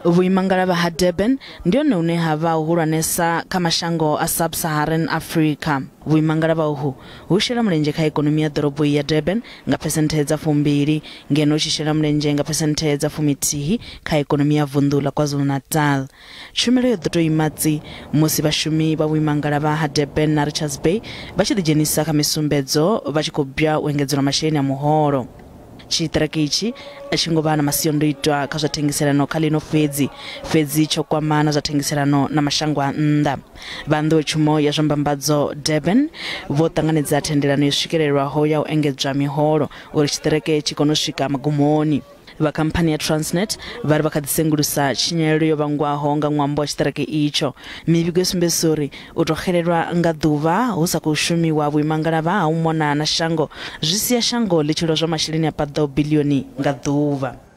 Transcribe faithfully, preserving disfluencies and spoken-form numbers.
Vhuima-ngalavha ha Durban ndio une hava uhulwanesa kha mashango a sub-Saharan Africa. Vhuima-ngalavha uhu hu shela mulenzhe kha ikonomi ya ḓorobo ya Durban nga percentage dza fumbili ngeno tshi shela mulenzhe nga percentage dza fuminthihi kha ikonomi ya vundu la Kwazulu Natal. Tshumelo yo ḓo tou imatsi musi vhashumi vha vhuima-ngalavha ha Durban na Richards Bay vha tshi ḓidzhenisa kha misumbedzo vha tshi khou bya u engedzelwa masheleni a muholo. Tshitereke itshi a tshi ngo vha na masiandoitwa kha zwa thengiselano kha ḽino fhedzi fhedzi tsho kwamana zwa thengiselano na mashango a nnḓa. Vhanḓowetshumbo ya zwa mbambadzo Durban vho tanganedza thendelano yo swikelelwaho ya u engedzwa miholo uri Tshitereke tshi kone u swika magumoni. Vha khamphani ya Transnet vhari vha kha ḓisengulusa tshinyalelo yo vhangwaho nga ṅwambo wa Tshitereke itsho. Mivhigo yo sumbedzisa uri u tou xelelwa nga ḓuvha hu sa khou shumiwa vhuima-ngalavha ha u mona na shango zwi sia shango ḽi tshi lozwa masheleni a paḓaho biḽioni nga ḓuvha.